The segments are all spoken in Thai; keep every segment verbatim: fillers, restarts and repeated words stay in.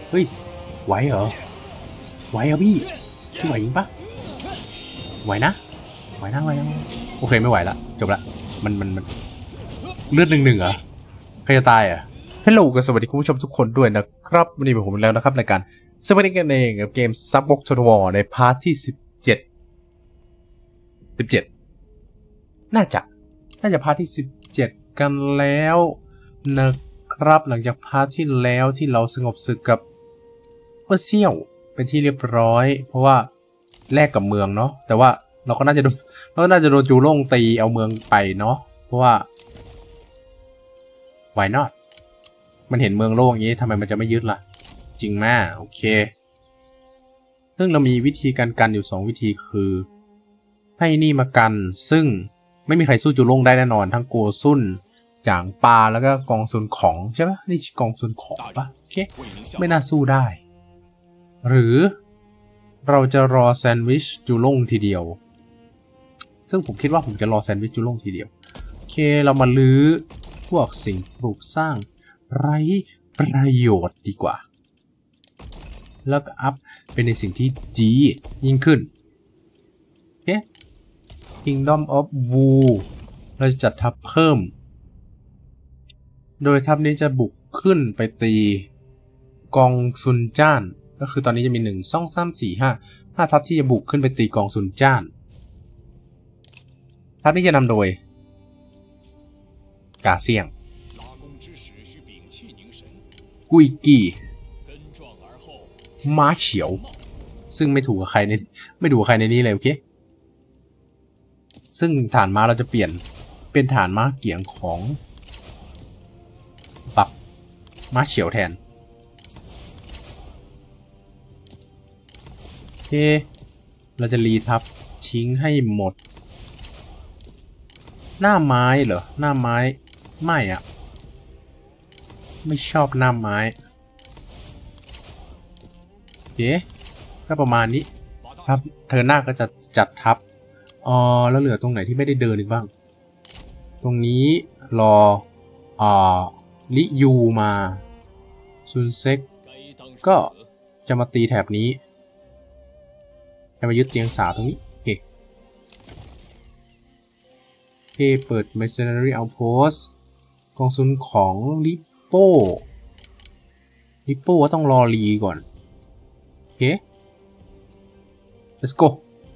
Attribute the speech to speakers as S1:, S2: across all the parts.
S1: เฮ้ยไหวเหรอไหวเหรอพี่พี่ไหวจริงปะไหวนะไหวนะไหวนะโอเคไม่ไหวละจบละมันมันมันเลือดหนึ่งหนึ่งเหรอใครจะตายอ่ะฮัลโหลกับสวัสดีคุณผู้ชมทุกคนด้วยนะครับวันนี้ผมแล้วนะครับในการสวัสดีกันเองกับเกม Subwalk to the Wall ในพาร์ทที่สิบเจ็ดสิบเจ็ดน่าจะน่าจะพาร์ทที่สิบเจ็ดกันแล้วนะครับหลังจากพาร์ทที่แล้วที่เราสงบศึกกับเปอร์เซียวเป็นที่เรียบร้อยเพราะว่าแลกกับเมืองเนาะแต่ว่าเราก็น่าจะโดนเราก็น่าจะโดนจูโล่งตีเอาเมืองไปเนาะเพราะว่า why not มันเห็นเมืองโล่งอย่างนี้ทำไมมันจะไม่ยึดล่ะจริงมากโอเคซึ่งเรามีวิธีการกันอยู่สองวิธีคือให้นี่มากันซึ่งไม่มีใครสู้จูโล่งได้แน่นอนทั้งโกซุนจางปาแล้วก็กองซุนของใช่ปะนี่กองซุนของปะโอเคไม่น่าสู้ได้หรือเราจะรอแซนด์วิชจูโล่งทีเดียวซึ่งผมคิดว่าผมจะรอแซนด์วิชจูโล่งทีเดียวโอเคเรามาลื้อพวกสิ่งปลูกสร้างไร้ประโยชน์ดีกว่าแล้วก็อัพเป็นในสิ่งที่ดียิ่งขึ้นโอเค Kingdom of Wu เราจะจัดทัพเพิ่มโดยทัพนี้จะบุกขึ้นไปตีกองซุนจ้านก็คือตอนนี้จะมีหนึ่งสองสามสี่ห้าห้าทัพที่จะบุกขึ้นไปตีกองซุนจ้านทัพนี้จะนำโดยกาเซียงกุยกี้ม้าเฉียวซึ่งไม่ถูกกับใครในไม่ถูกกับใครในนี้เลยโอเคซึ่งฐานม้าเราจะเปลี่ยนเป็นฐานม้าเกียงของปับม้าเฉียวแทนโอเคเราจะรีทับทิ้งให้หมดหน้าไม้เหรอหน้าไม้ไม่อะไม่ชอบหน้าไม้โอเคก็ประมาณนี้ครับเธอหน้าก็จะจัดทับอ๋อแล้วเหลือตรงไหนที่ไม่ได้เดินอีกบ้างตรงนี้รออ่าลิยูมาซุนเซ็กก็จะมาตีแถบนี้จะมายึดเตียงสาตรงนี้โอเคโอเคเปิด Mercenary Outpost กองซุนของลิโป้ลิโป้ว่าต้องรอรีก่อนโอเค let's go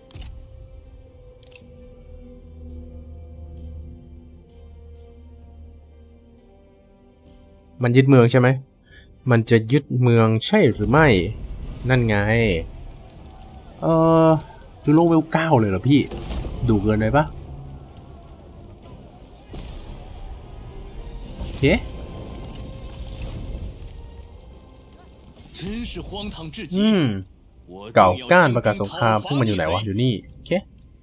S1: มันยึดเมืองใช่ไหมมันจะยึดเมืองใช่หรือไม่นั่นไงเออจูโร่เวลเก้าเลยเหรอพี่ดูเกินไปปะโอเคอืมเก่าก้านประกาศสงครามซึ่งมันอยู่ไหนวะอยู่นี่โอเค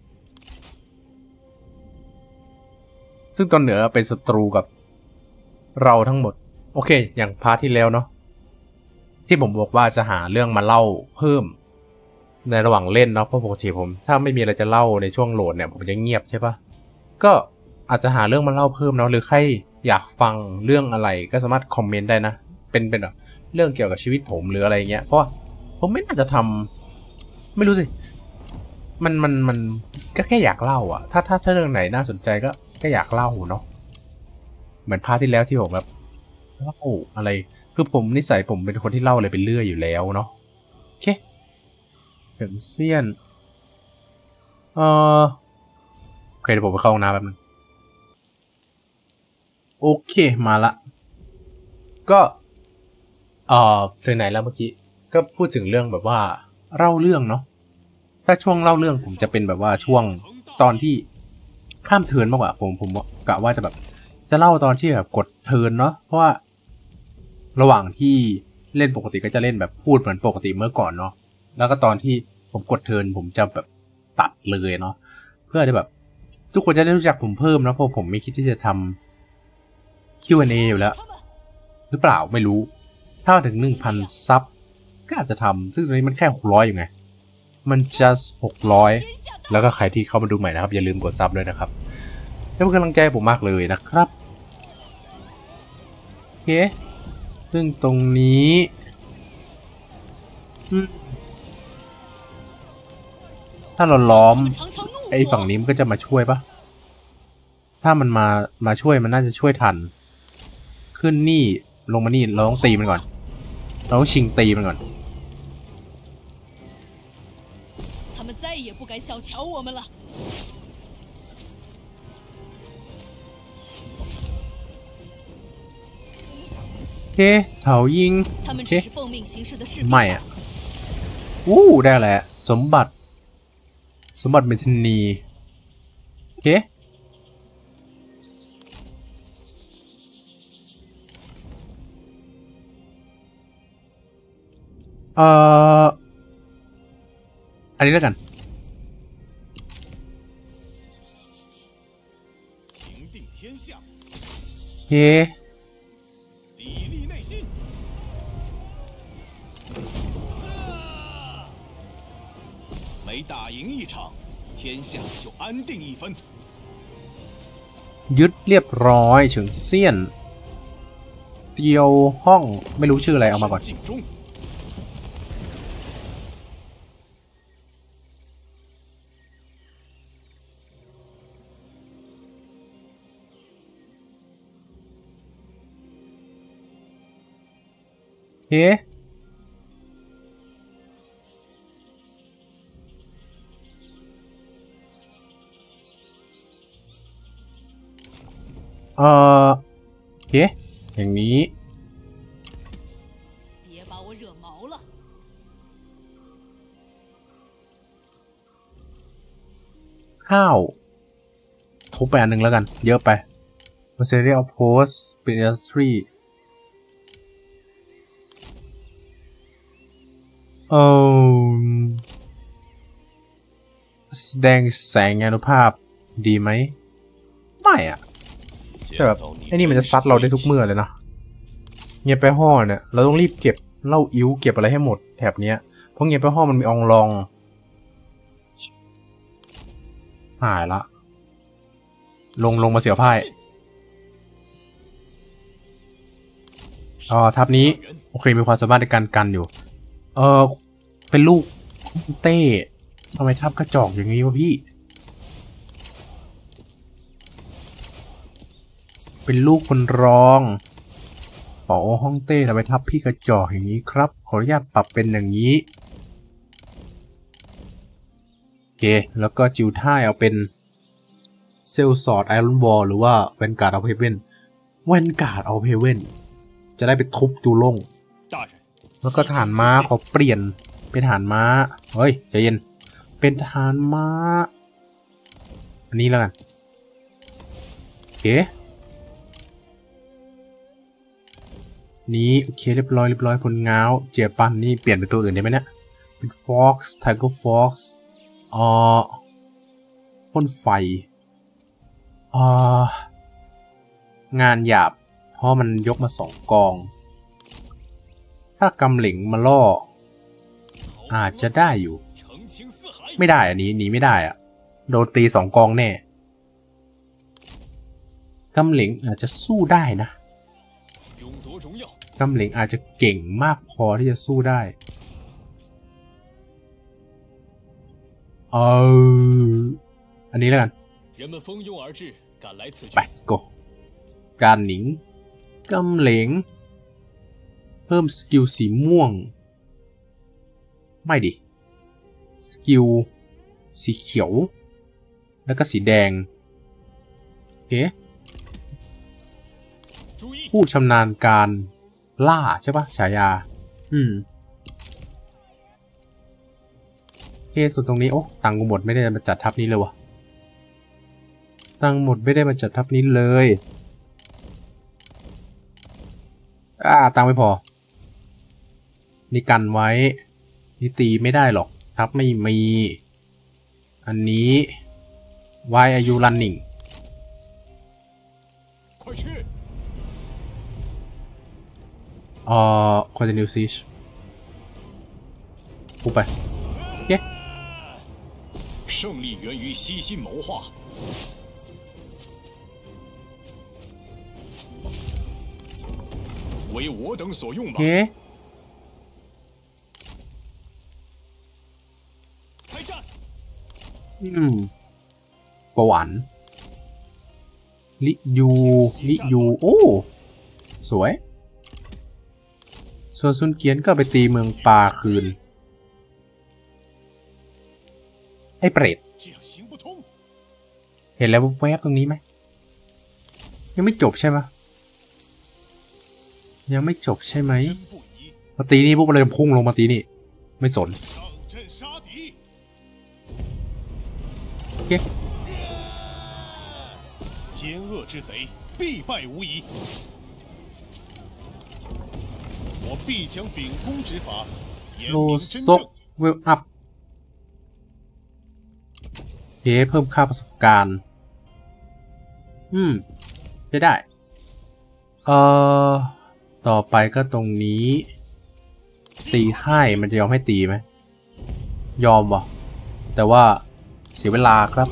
S1: ซึ่งตอนเหนือเป็นศัตรูกับเราทั้งหมดโอเคอย่างพาร์ทที่แล้วเนาะที่ผมบอกว่าจะหาเรื่องมาเล่าเพิ่มในระหว่างเล่นเนาะเพราะปกติผมถ้าไม่มีอะไรจะเล่าในช่วงโหลดเนี่ยผมจะเงียบใช่ปะก็อาจจะหาเรื่องมาเล่าเพิ่มเนาะหรือใครอยากฟังเรื่องอะไรก็สามารถคอมเมนต์ได้นะเป็นเป็นแบบเรื่องเกี่ยวกับชีวิตผมหรืออะไรเงี้ยเพราะว่าผมไม่น่าจะทำไม่รู้สิมันมันมันก็แค่อยากเล่าอะถ้าถ้าถ้าเรื่องไหนน่าสนใจก็ก็อยากเล่าเนาะเหมือนพาร์ทที่แล้วที่ผมแบบเล่าอะไรคือผมนิสัยผมเป็นคนที่เล่าอะไรไปเรื่อยอยู่แล้วเนาะโอเคเฉิงเซียนเออโอเคเดี๋ยวผมไปเข้าห้องน้ำแป๊บนึงโอเคมาละก็เออถึงไหนแล้วเมื่อกี้ก็พูดถึงเรื่องแบบว่าเล่าเรื่องเนาะถ้าช่วงเล่าเรื่องผมจะเป็นแบบว่าช่วงตอนที่ข้ามเทิร์นมากกว่าผมผมกะว่าจะแบบจะเล่าตอนที่แบบกดเทิร์นเนาะเพราะว่าระหว่างที่เล่นปกติก็จะเล่นแบบพูดเหมือนปกติเมื่อก่อนเนาะแล้วก็ตอนที่ผมกดเทิร์นผมจะแบบตัดเลยเนาะเพื่อจะแบบทุกคนจะได้รู้จักผมเพิ่มนะเพราะผมไม่คิดที่จะทำ คิว แอนด์ เอ อยู่แล้วหรือเปล่าไม่รู้ถ้าถึง หนึ่งพัน ซับก็อาจจะทำซึ่งตอนนี้มันแค่หกร้อยอยู่ไงมัน just หกร้อยแล้วก็ใครที่เข้ามาดูใหม่นะครับอย่าลืมกดซับด้วยนะครับให้เป็นกำลังใจผมมากเลยนะครับโอเคซึ่งตรงนี้ถ้าเราล้อมไอ้ฝั่งนี้มันก็จะมาช่วยปะถ้ามันมามาช่วยมันน่าจะช่วยทันขึ้นนี่ลงมานี่เราต้องตีมันก่อนเราต้องชิงตีมันก่อน
S2: 他们再也不敢小瞧我们了。
S1: โอเคเถายิงโอเคไม่อะวู้ได้แหละสมบัติสมบัติเมทินีโอเคเอ่ออันนี้แล้วกันเฮ้
S3: 每打赢一场，天下就安定一分。
S1: ยึดเรียบร้อยถึงเซียนเตียวห้องไม่รู้ชื่ออะไรเอามาก่อนเฮ้เออโอเคอย่างนี้ข้าวทุบไปอันหนึ่งแล้วกันเยอะไป Material Post เป็น Industry เออแสดงแสงอนุภาพดีไหมไม่อะแต่แบบไอ้นี่มันจะซัดเราได้ทุกเมื่อเลยนะเงียบไปห่อเนี่ยเราต้องรีบเก็บเหล้าอิ้วเก็บอะไรให้หมดแถบเนี้ยเพราะเงียบไปห่อมันมีอองลองหายละลงลงมาเสียพ่ายอ๋อทับนี้โอเคมีความสามารถในการกันอยู่เออเป็นลูกเต้ทำไมทับกระจอกอย่างนี้วะพี่เป็นลูกคนรองป๋อฮ่องเต้ทำไมทับพี่กระจอกอย่างนี้ครับขออนุญาตปรับเป็นอย่างนี้โอเคแล้วก็จิวท่ายเอาเป็นเซลสอดไอรอนวอลหรือว่าแวนการ์ดเอาเพเว่นแวนการ์ดเอาเพเว่นจะได้ไปทุบจูล่งแล้วก็ทหารม้าขอเปลี่ยนเป็นทหารม้าเฮ้ยใจเย็นเป็นทหารม้าอันนี้แล้วกันโอเคนี้โอเคเรียบร้อยเรียบร้อยผลง้าวเจียปันนี่เปลี่ยนเป็นตัวอื่นได้ไหมเนี่ยเป็น Fox Tiger Fox อ๋อพ่นไฟอ๋องานหยาบเพราะมันยกมาสองกองถ้ากำเหลิงมาล่ออาจจะได้อยู่ไม่ได้อันนี้หนีไม่ได้อะโดนตีสองกองแน่กำเหลิงอาจจะสู้ได้นะกำเหลิงอาจจะเก่งมากพอที่จะสู้ได้เอออันนี้แล้วกันไป let's go การหนิงกำเหลิงเพิ่มสกิลสีม่วงไม่ดิสกิลสีเขียวแล้วก็สีแดงโอเคผู้ชำนาญการล่าใช่ปะฉายาอืมโอเคส่วนตรงนี้โอ้ตังค์กูหมดไม่ได้มาจัดทัพนี้เลยวะตังค์หมดไม่ได้มาจัดทัพนี้เลยอ่าตังค์ไม่พอนี่กันไว้นี่ตีไม่ได้หรอกทัพไม่มีอันนี้ Why are you running เอ่อ continue siege พูดไปเย้
S3: 胜利源于悉心谋划为我等所用吧
S1: เย้อืมประวันลิยูลิยูโอ้สวยส่วนซุนเกียนก็ไปตีเมืองปลาคืนไอ้เปรตเห็นแล้วแวบตรงนี้ไหมยังไม่จบใช่ไหมยังไม่จบใช่ไหมมาตีนี่พวกเราจะพุ่งลงมาตีนี่ไม่สนโอเค
S3: 奸恶之贼必败无疑。我必将秉公执法，严
S1: โล
S3: 明真
S1: ซก
S3: 正。
S1: เวลอัพเฮ้เพิ่มค่าประสบการณ์อืมได้ได้เอ่อต่อไปก็ตรงนี้ตีค่ายมันจะยอมให้ตีไหมยอมวะแต่ว่าเสียเวลาครับ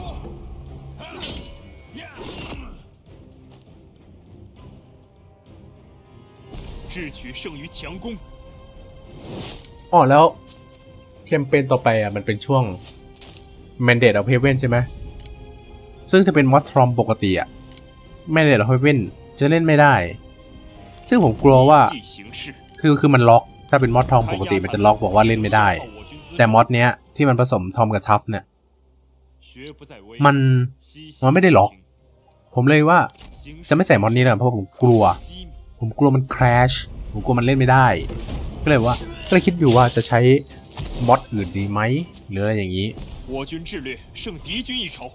S3: 智取胜于强攻。
S1: อ๋อแล้วแคมเปญต่อไปอ่ะมันเป็นช่วง Mandate of Heaven ใช่ไหมซึ่งจะเป็นมอสทรอมปกติอ่ะ Mandate of Heaven จะเล่นไม่ได้ซึ่งผมกลัวว่าคือคือมันล็อกถ้าเป็นมอสทอมปกติมันจะล็อกบอกว่าเล่นไม่ได้แต่มอสเนี้ยที่มันผสมทอมกับทัฟเนี่ยมันมันไม่ได้ล็อกผมเลยว่าจะไม่ใส่มอสนี้เลยเพราะผมกลัวผมกลัวมัน crash ผมกลัวมันเล่นไม่ได้ก็เลยว่าก็เลยคิดอยู่ว่าจะใช้มอสอื่นดีไหมหรืออะไรอย่างนี้
S3: 我军智略胜敌军一筹。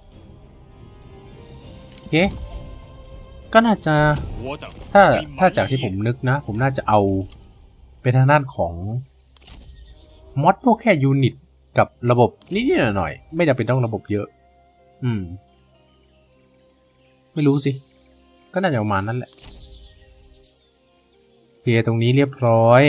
S1: โอเคก็น่าจะถ้าถ้าจากที่ผมนึกนะผมน่าจะเอาเป็นทางด้านของมอดพวกแค่ยูนิตกับระบบนิดๆหน่อยๆไม่จำเป็นต้องระบบเยอะอืมไม่รู้สิก็น่าจะประมาณนั้นแหละเคลียร์ตรงนี้เรียบร้อย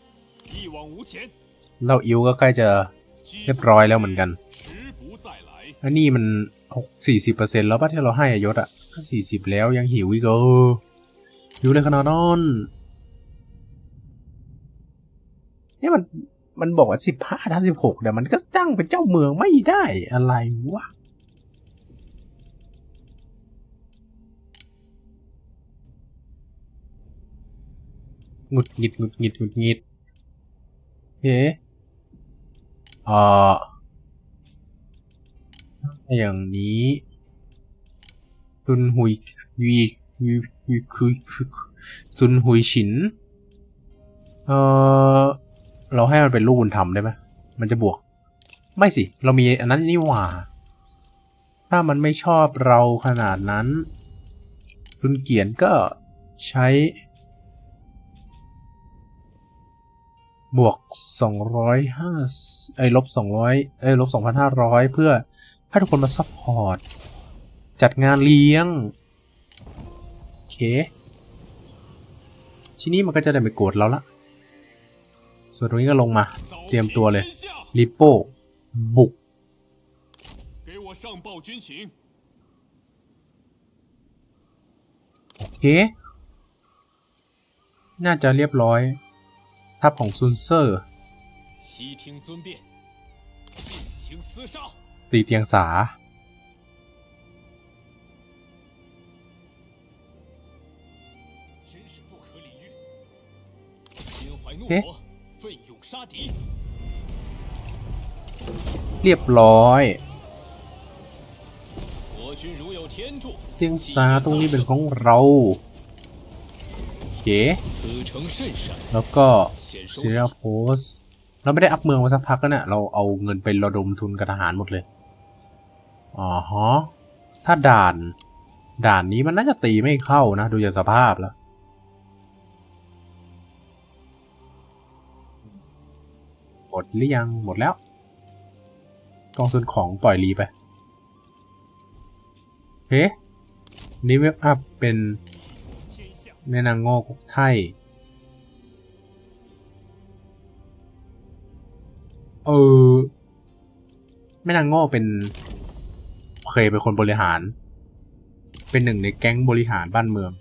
S1: เล่าอิวก็ใกล้จะเรียบร้อยแล้วเหมือนกันอันนี้มันหกสี่สิบเปอร์เซ็นต์แล้วป่ะที่เราให้ยศอะสี่สิบแล้วยังหิวอีกเออหิวเลยขนาดนั้นนี่มันมันบอกว่าสิบห้าทับสิบหกแต่มันก็จ้างเป็นเจ้าเมืองไม่ได้อะไรวะหงุดหงิดหงุดหงิดหงุดหงิดเฮ้เอ่ออย่างนี้ซุนหุยวีวีวีคือซุนหุยฉินเออเราให้มันเป็นลูกบุญธรรมได้ไหมมันจะบวกไม่สิเรามีอันนั้นนี่หว่าถ้ามันไม่ชอบเราขนาดนั้นซุนเกียนก็ใช้บวกสองร้อยห้าไอ้ลบสองร้อยไอ้ลบสองพันห้าร้อยเพื่อให้ทุกคนมาซัพพอร์ตจัดงานเลี้ยงโอเคทีนี้มันก็จะได้ไม่โกรธเราละส่วนตรงนี้ก็ลงมาเตรียมตัวเลยลิโป้บุกโอเคน่าจะเรียบร้อยทัพของซุนเซอร์ตีเตียงสาเอ๊ะเรียบร้อยเตียงสาตรงนี้เป็นของเราโอเคแล้วก็เซียร์โพสเราไม่ได้อัพเมืองมาสักพักแล้วเนี่ยเราเอาเงินไประดมทุนกับทหารหมดเลยอ๋อฮะถ้าด่านด่านนี้มันน่าจะตีไม่เข้านะดูจากสภาพแล้วหมดหรือยังหมดแล้วกองซุนของปล่อยรีไปเฮ้นี่เว็บอัพเป็นแม่นางโง่กกไทยเออแม่นางโง่เป็นเคยเป็นคนบริหารเป็นหนึ่งในแก๊งบริหารบ้านเมือง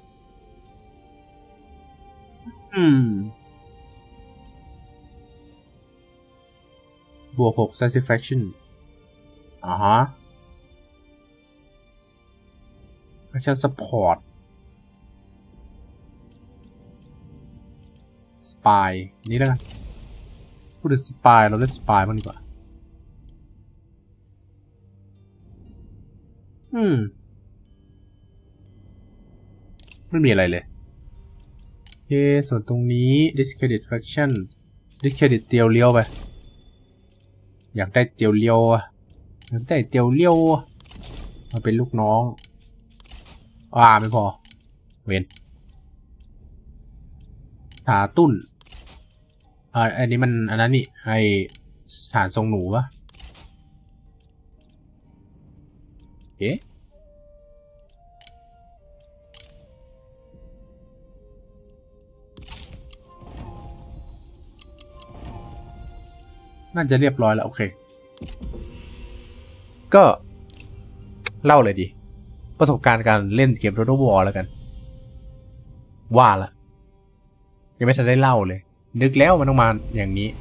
S1: อืมบวกหก satisfaction อ่าฮะ Action Support Spy นี่แล้วกันพูดถึง Spy เราเล่น Spy บ้างดีกว่าอืมไม่มีอะไรเลยโอเคส่วนตรงนี้ Discredit Faction Discredit เตียวเลี้ยวไปอยากได้เตียวเลี้ยวอะอยากได้เตียวเลี้ยวมาเป็นลูกน้องอ่าไม่พอเวนถาตุ้นอ่าอันนี้มันอันนั้นนี่ไอสถานทรงหนูวะเอ๊ะน่าจะเรียบร้อยแล้วโอเคก็เล่าเลยดิประสบการณ์การเล่นเกม Total War แล้วกันว่าละยังไม่ทันได้เล่าเลยนึกแล้วมันต้องมาอย่างนี้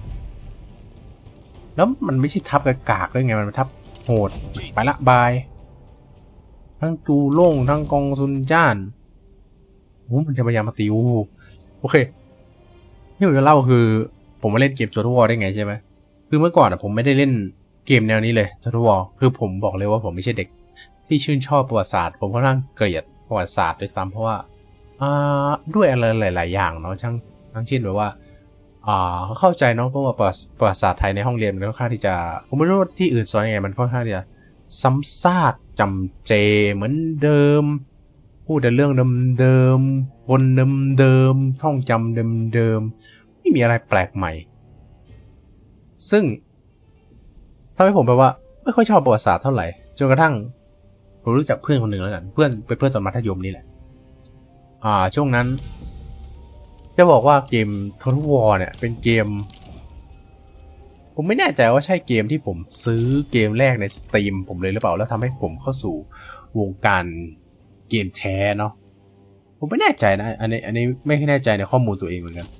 S1: แล้วมันไม่ใช่ทับกากๆด้วยไงมันทับโหดไปละบายทั้งจูโล่งทั้งกองซุนจ้านโอ้มันจะพยายามมาติวโอเคที่ผมจะเล่าคือผมมาเล่นเกม Total War ได้ไงใช่ไหมคือเมื่อก่อนอะผมไม่ได้เล่นเกมแนวนี้เลย Total War คือผมบอกเลยว่าผมไม่ใช่เด็กที่ชื่นชอบประวัติศาสตร์ผมค่อนข้างเกลียดประวัติศาสตร์ด้วยซ้ำเพราะว่าอ่าด้วยอะไรหลายๆอย่างเนาะทั้งทั้งเช่นแบบว่าอ่าเข้าใจเนาะเพราะว่าประวัติศาสตร์ไทยในห้องเรียนมันค่อนข้างที่จะผมไม่รู้ว่าที่อื่นสอนยังไงมันค่อนข้างที่จะซ้ำซากจำเจเหมือนเดิมพูดแต่เรื่องเดิมๆวนเดิมๆท่องจำเดิมๆไม่มีอะไรแปลกใหม่ซึ่งทำให้ผมแบบว่าไม่ค่อยชอบประวัติศาสตร์เท่าไหร่จนกระทั่งผมรู้จักเพื่อนคนหนึ่งแล้วกันเพื่อนเป็นเพื่อนตอนมัธยมนี่แหละอ่าช่วงนั้นจะบอกว่าเกม Total War เนี่ยเป็นเกมผมไม่แน่ใจว่าใช่เกมที่ผมซื้อเกมแรกใน Steam ผมเลยหรือเปล่าแล้วทำให้ผมเข้าสู่วงการเกมแท้เนาะผมไม่แน่ใจนะอันนี้อันนี้ไม่แน่ใจในข้อมูลตัวเองเหมือนกัน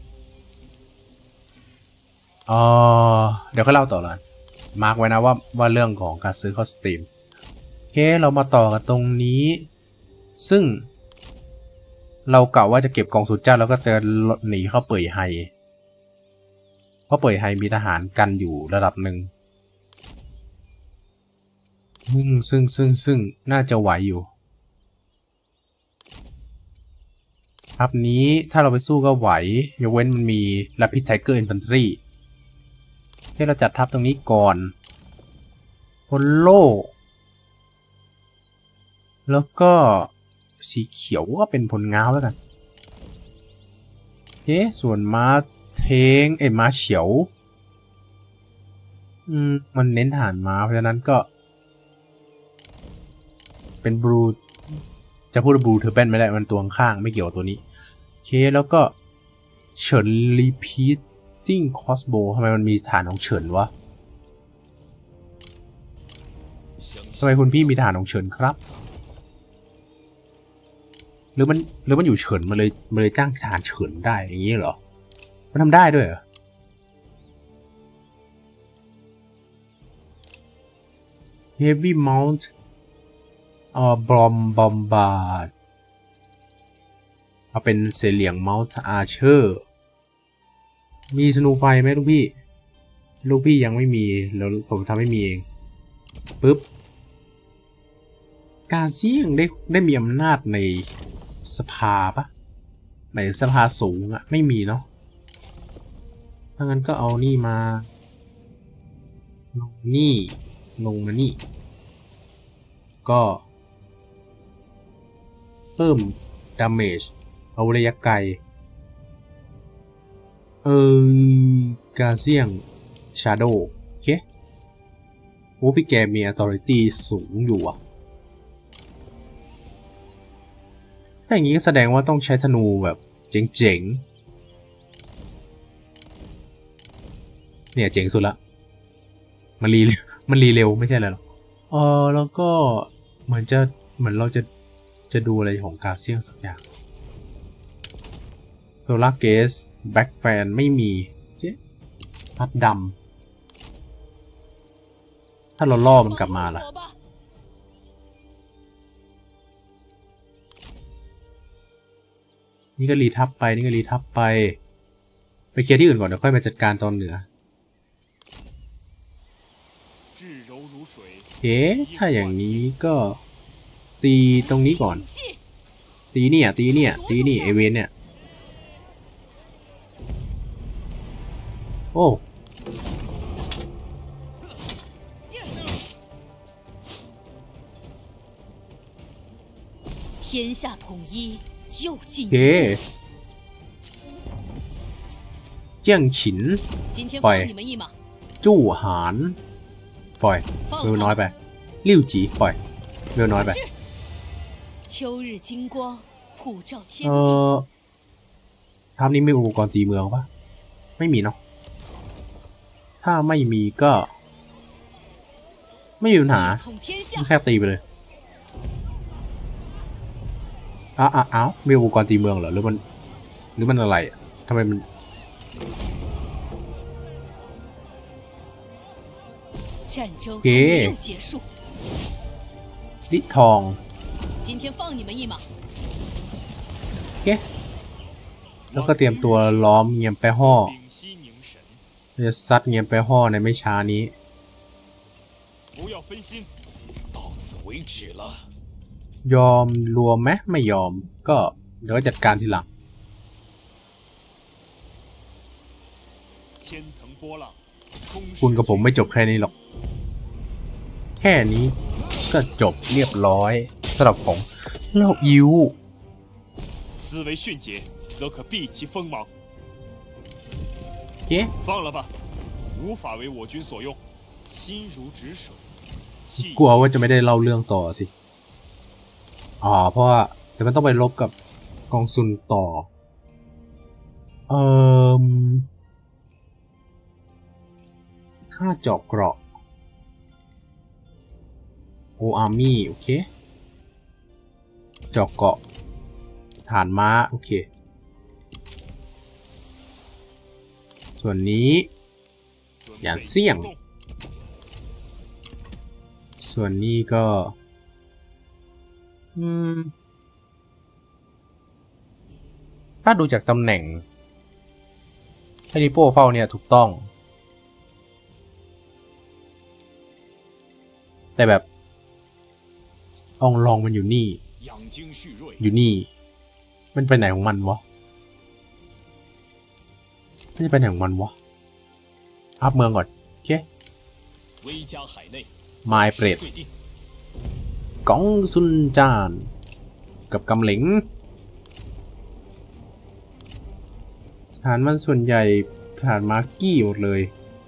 S1: อ๋อเดี๋ยวก็เล่าต่อละมาร์กไว้นะว่าว่าเรื่องของการซื้อเข้า Steam โอเคเรามาต่อกันตรงนี้ซึ่งเรากะว่าจะเก็บกองสุดจ้าแล้วก็จะหนีเข้าเป่ยไฮเพราะเป่ยไฮมีทหารกันอยู่ระดับหนึ่งซึ่งซึ่งซึ่งซึ่งน่าจะไหวอยู่ทัพนี้ถ้าเราไปสู้ก็ไหวยกเว้นมันมี Rapid Tiger Infantry ที่เราจัดทัพตรงนี้ก่อนพลโลแล้วก็สีเขียวก็เป็นผลง้าวแล้วกันเอ๊ะส่วนม้าเทงเอ้ยม้าเฉียวอืมมันเน้นทหารม้าเพราะฉะนั้นก็เป็นบลูจะพูดบลูเทอร์เบนไม่ได้มันตัวข้างไม่เกี่ยวกับตัวนี้โอเคแล้วก็เฉินรีพีทติ้งคอสโบทำไมมันมีฐานของเฉินวะทำไมคุณพี่มีฐานของเฉินครับหรือมันหรือมันอยู่เฉินมาเลยมาเลยจ้างทหารเฉินได้อย่างนี้เหรอมันทำได้ด้วยเหรอ Heavy Mount อ่า Bomb Bombard เอาเป็นเสลียง Mount Archer มีธนูไฟไหมลูกพี่ลูกพี่ยังไม่มีแล้วผมทำให้มีเองปึ๊บกาเซียงได้ได้มีอำนาจในสภาปะหมายถึงสภาสูงอะไม่มีเนาะถ้างั้นก็เอานี่มาลงนี่ลงมานี่ก็เพิ่มดาเมจเอาระยะไกลเออกาเซียงชาโดว์โอเคโอ้พี่แกมี authority สูงอยู่อะถ้าอย่างนี้ก็แสดงว่าต้องใช้ธนูแบบเจ๋งๆเนี่ยเจ๋งสุดละมันรีมันรีเร็วไม่ใช่อะไรหรอกเออแล้วก็เหมือนจะเหมือนเราจะจะดูอะไรของกาเซียงสักอย่างโซลาร์เกสแบ็กแฟนไม่มีเจ๊พัดดำถ้าเราล่อมันกลับมาล่ะนี่ก็รีทับไปนี่ก็รีทับไปไปเคลียร์ที่อื่นก่อนเดี๋ยวค่อยมาจัดการตอนเหนือเอ๊ะถ้าอย่างนี้ก็ตีตรงนี้ก่อนตีเนี่ยตีเนี่ยตีนี่เอเวนเนี่ยโอ้
S2: 天下统一又进一步。
S1: เจียงฉินปล่อยจู้หานปล่อยเวลน้อยไปลิ่วจีปล่อยเวลน้อยไปเออทัพนี้มีอุปกรณ์ตีเมืองปะไม่มีเนาะถ้าไม่มีก็ไม่มีปัญหาแค่ตีไปเลยอ้าวอ้าวมีอุปกรณ์ตีเมืองเหรอหรือมันหรือมันอะไรอ่ะทำไมมันเก๋ลิทองเก๋แล้วก็เตรียมตัวล้อมเงียมแปะห่อจะซัดเงียมแปะห่อในไม่ช้านี้ยอมรวมไหมไม่ยอมก็เดี๋ยวจัดการทีหลังคุณกับผมไม่จบแค่นี้หรอกแค่นี้ก็จบเรียบร้อยสำหรับผมเล่าอิวเอ๊ะกลัวว่าจะไม่ได้เล่าเรื่องต่อสิอ๋อเพราะว่าเดี๋ยวมันต้องไปลบกับกองซุนต่อเอ่อค่าเจาะเกราะโออาร์มี่โอเคเจาะเกราะฐานม้าโอเคส่วนนี้อย่าเสี่ยงส่วนนี้ก็อืมถ้าดูจากตำแหน่งให้ดิโป้เฝ้าเนี่ยถูกต้องแต่แบบอองลองมันอยู่นี่อยู่นี่มันไปไหนของมันวะมันจะไปไหนของมันวะอัพเมืองก่อนโอเคไมล์เปรตกองซุนจานกับกำเหลงฐานมันส่วนใหญ่ฐานมาร์กี้หมดเลย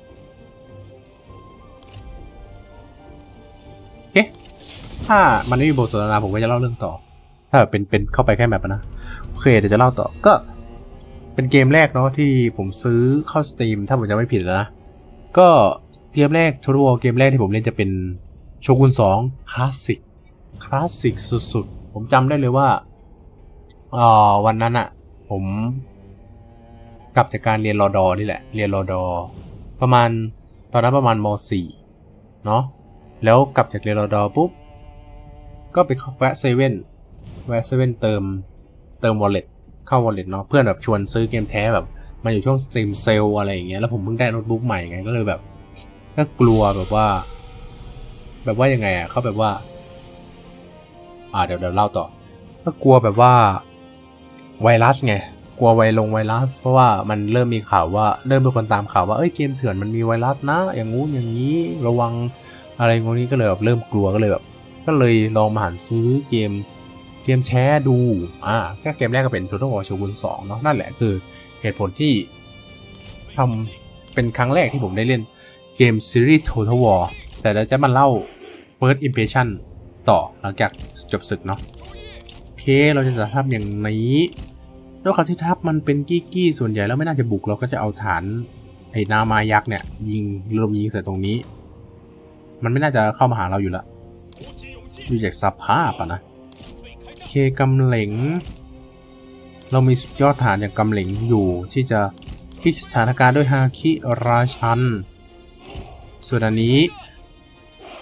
S1: เอ๊ะถ้ามันไม่มีบทสนทนาผมก็จะเล่าเรื่องต่อถ้าเป็นเป็นเข้าไปแค่แบบนะโอเคเดี๋ยวจะเล่าต่อก็เป็นเกมแรกเนาะที่ผมซื้อเข้าสตรีมถ้าผมจะไม่ผิดแล้วนะก็เกมแรกโทรวอลเกมแรกที่ผมเล่นจะเป็นโชกุนสองคลาสสิกคลาสสิกสุดๆผมจำได้เลยว่าอ๋อวันนั้นอะผมกลับจากการเรียนรอดอนี่แหละเรียนรอดอประมาณตอนนั้นประมาณม.สี่ เนาะแล้วกลับจากเรียนรอดอปุ๊บก็ไปแวะเซเว่นแวะเซเว่นเติมเติมวอลเล็ตเข้าวอลเล็ตเนาะเพื่อนแบบชวนซื้อเกมแท้แบบมาอยู่ช่วงสตรีมเซลอะไรอย่างเงี้ยแล้วผมเพิ่งได้โน้ตบุ๊กใหม่ไงก็เลยแบบก็กลัวแบบว่าแบบว่ายังไงอ่ะเขาแบบว่าอ่าเดี๋ยวเดี๋ยวเล่าต่อก็กลัวแบบว่าไวรัสไงกลัวไวลงไวรัสเพราะว่ามันเริ่มมีข่าวว่าเริ่มมีคนตามข่าวว่าเอ้ยเกมเถื่อนมันมีไวรัสนะอย่างงู้นอย่างนี้ระวังอะไรงนี้ก็เลยแบบเริ่มกลัวก็เลยแบบก็เลยลองมาหันซื้อเกมเกมแชร์ดูอ่าแค่เกมแรกก็เป็น Total War โชกุนสองเนาะนั่นแหละคือเหตุผลที่ทำเป็นครั้งแรกที่ผมได้เล่นเกมซีรีส์ Total War แต่เราจะมาเล่า First Impression ต่อหลังจากจบศึกเนาะโอเคเราจะจะทำอย่างนี้ด้วยความที่ทัพมันเป็นกี้กี้ส่วนใหญ่แล้วไม่น่าจะบุกเราก็จะเอาฐานไอ้นามายักษ์เนี่ยยิงลมยิงใส่ตรงนี้มันไม่น่าจะเข้ามาหาเราอยู่แล้วดูจากสภาพอะนะเคกำเหลงเรามีสุดยอดฐานอย่างกำเหลงอยู่ที่จะพลิกสถานการณ์ด้วยฮาคิราชันส่วนอันนี้